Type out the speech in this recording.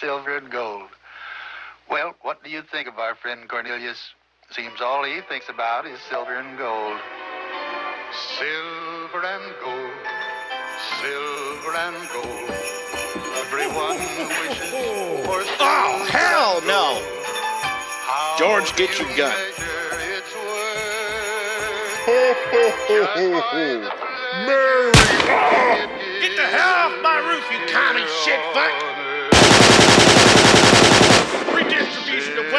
silver and gold. Well, what do you think of our friend Cornelius? Seems all he thinks about is silver and gold. Silver and gold, silver and gold. Everyone wishes for silver. Oh, hell no! George, get your gun. Merry! Get the hell off my roof, you commie shit fuck! Redistribution of